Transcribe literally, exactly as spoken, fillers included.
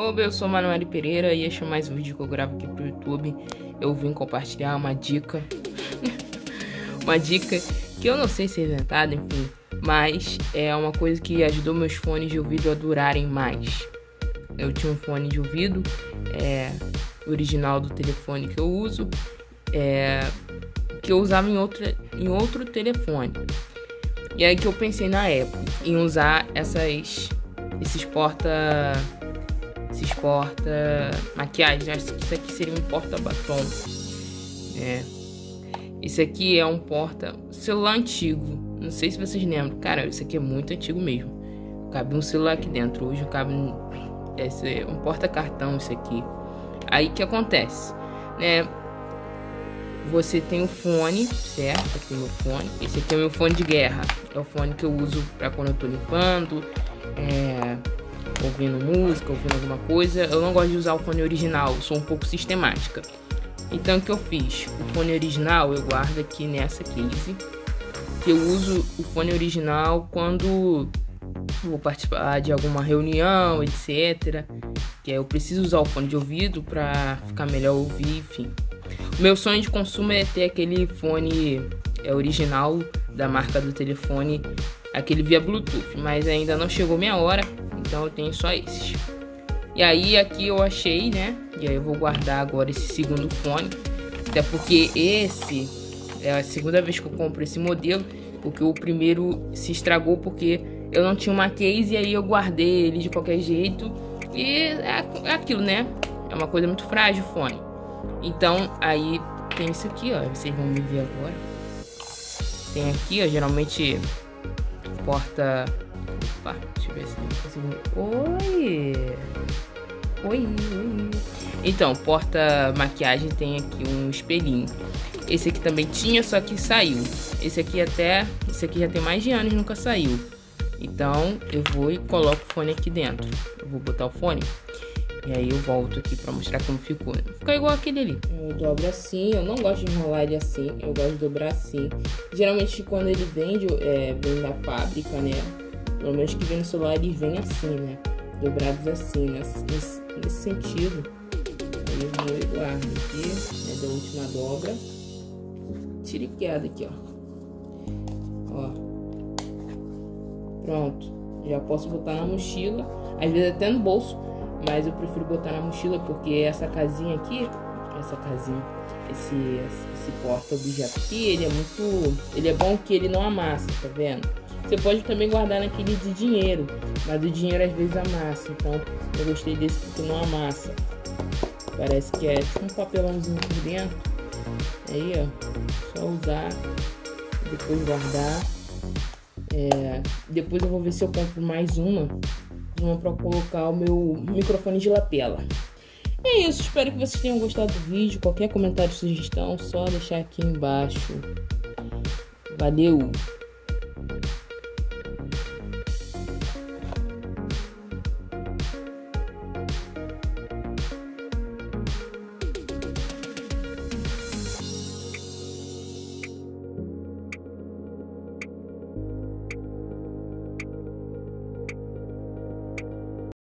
Oi, eu sou Manoel Pereira e este é mais um vídeo que eu gravo aqui pro YouTube. Eu vim compartilhar uma dica, uma dica que eu não sei se é inventada, enfim, mas é uma coisa que ajudou meus fones de ouvido a durarem mais. Eu tinha um fone de ouvido, é, original do telefone que eu uso, é, que eu usava em, outra, em outro telefone. E aí que eu pensei na época em usar essas, esses porta... Esses porta maquiagem. Acho que isso aqui seria um porta batom. É. Esse aqui é um porta celular antigo. Não sei se vocês lembram. Cara, isso aqui é muito antigo mesmo. Cabe um celular aqui dentro. Hoje cabe um, esse é um porta cartão. Isso aqui. Aí que acontece, né? Você tem o fone, certo? Aqui é meu fone. Esse aqui é o meu fone de guerra. É o fone que eu uso pra quando eu tô limpando. É. Ouvindo música, ouvindo alguma coisa. Eu não gosto de usar o fone original, eu sou um pouco sistemática. Então o que eu fiz? O fone original eu guardo aqui nessa case, que eu uso o fone original quando vou participar de alguma reunião, etc. Que eu preciso usar o fone de ouvido para ficar melhor ouvir, enfim. O meu sonho de consumo é ter aquele fone é, original da marca do telefone, aquele via Bluetooth, mas ainda não chegou minha hora. Então eu tenho só esses. E aí aqui eu achei, né? E aí eu vou guardar agora esse segundo fone. Até porque esse é a segunda vez que eu compro esse modelo. Porque o primeiro se estragou porque eu não tinha uma case. E aí eu guardei ele de qualquer jeito. E é aquilo, né? É uma coisa muito frágil o fone. Então aí tem isso aqui, ó. Vocês vão me ver agora. Tem aqui, ó. Geralmente porta... Opa, deixa eu ver se eu consigo... Oi! Oi, oi! Então, porta maquiagem tem aqui um espelhinho. Esse aqui também tinha, só que saiu. Esse aqui até... Esse aqui já tem mais de anos, nunca saiu. Então, eu vou e coloco o fone aqui dentro. Eu vou botar o fone. E aí eu volto aqui pra mostrar como ficou. Ficou igual aquele ali. Eu dobro assim. Eu não gosto de enrolar ele assim. Eu gosto de dobrar assim. Geralmente, quando ele vende, é, vem da fábrica, né? Pelo menos que vem no celular, eles vêm assim, né? Dobrados assim, nesse, nesse, nesse sentido. Aí eu vou e guardo aqui, né? Da última dobra. Tiriqueada aqui, ó. Ó. Pronto. Já posso botar na mochila. Às vezes até no bolso. Mas eu prefiro botar na mochila porque essa casinha aqui... Essa casinha... Esse, esse porta-objeto aqui, ele é muito... Ele é bom que ele não amassa, tá vendo? Você pode também guardar naquele de dinheiro, mas o dinheiro às vezes amassa. Então eu gostei desse porque não amassa. Parece que é tipo um papelãozinho por dentro. Aí, ó, só usar, depois guardar. É, depois eu vou ver se eu compro mais uma, uma para colocar o meu microfone de lapela. É isso, espero que vocês tenham gostado do vídeo. Qualquer comentário, sugestão, só deixar aqui embaixo. Valeu!